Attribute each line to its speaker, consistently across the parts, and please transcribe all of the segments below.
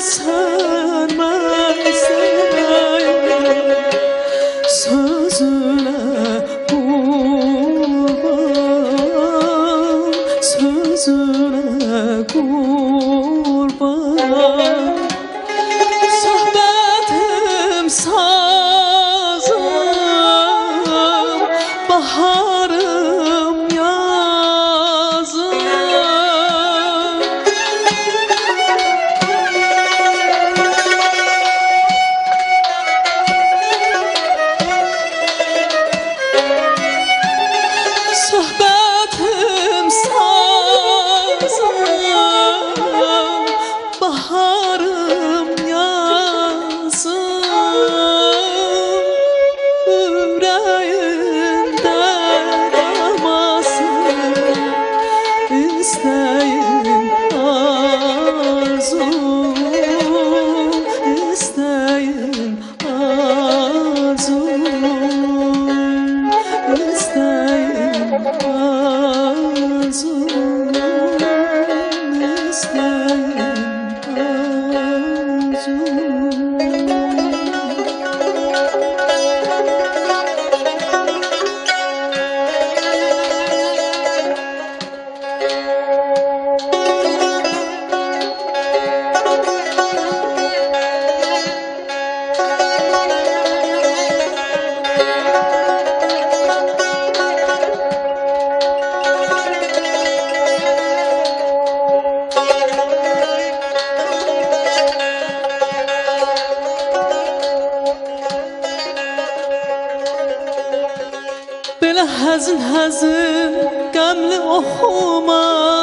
Speaker 1: Həzin həzin qəmli oxuma,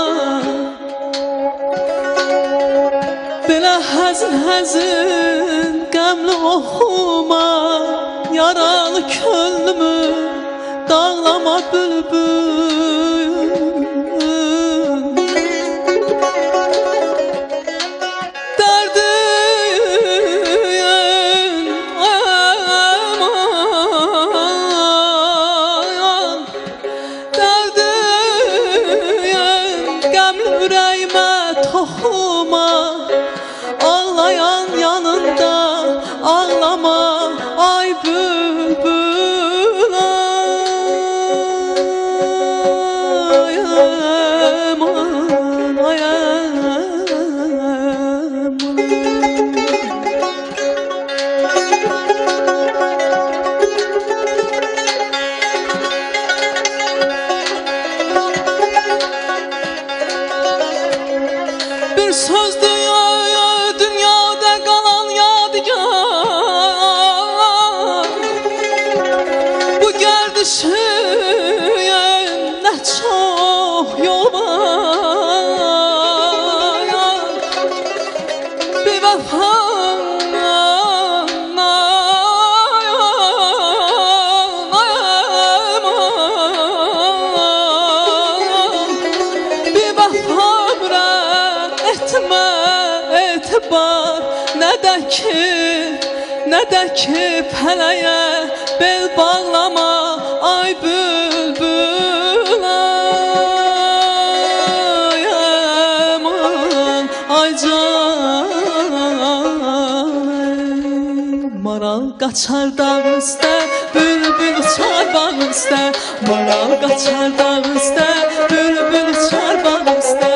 Speaker 1: belə həzin həzin qəmli oxuma, yaralı könlümü dağlama bülbül. Ağlayan yanında ağlama ay bülbül, ay aman, ay aman. Bir söz dünyada kalan yadigar, bu gerdişin ne çok yol var. Bir vefa etibar, ne de ki pələyə bel bağlama ay bülbül, ay aman, ay can. Maral qaçar dağ üstə, bülbül uçar bağ üstə, maral qaçar dağ üstə, bülbül uçar bağ üstə.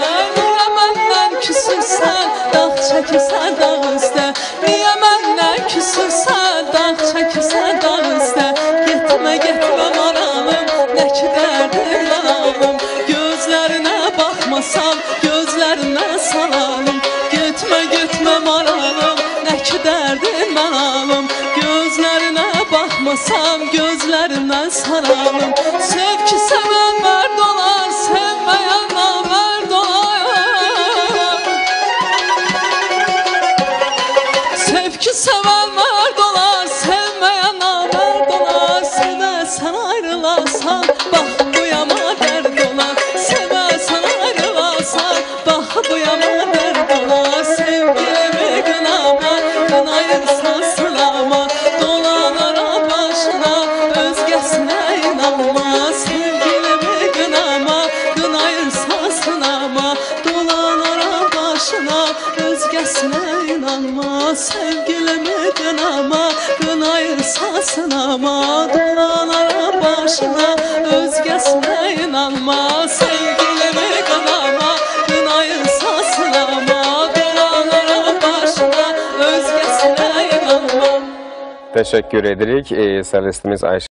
Speaker 1: Çəkirsən dağ üstə, niyə məndən küsürsən, dağ çəkirsən dağ üstə. Getmə, getmə maralım, nə ki dərdim alım, gözlərinə baxmasam, gözlərinə salarım. Getmə, getmə maralım, nə ki dərdim alım, gözlərinə baxmasam, gözlərinə salarım. Sevki sevən mərd olar, sevməyən namərd olar. Sevki seven mərd olar, sevmeyen namərd olar. Sevəsən ayrılasan, bax bu yama dərd olar. Sevəsən ayrılasan, bax bu yama dərd olar. Sevgilimi qınama, qınayırsan sınama, dolanara başına, özgəsinə inanma. Sevgilimi qınama, qınayırsan sınama, dolanara başına, özgəsinə inanma, sevgilimi qınama, qınayırsa sınama, dolanara başına, özgəsinə inanma, sevgilimi qınama, qınayırsa sınama, dolanara başına, özgəsinə inanma.
Speaker 2: Teşekkür edirik. Solistimiz Ayşe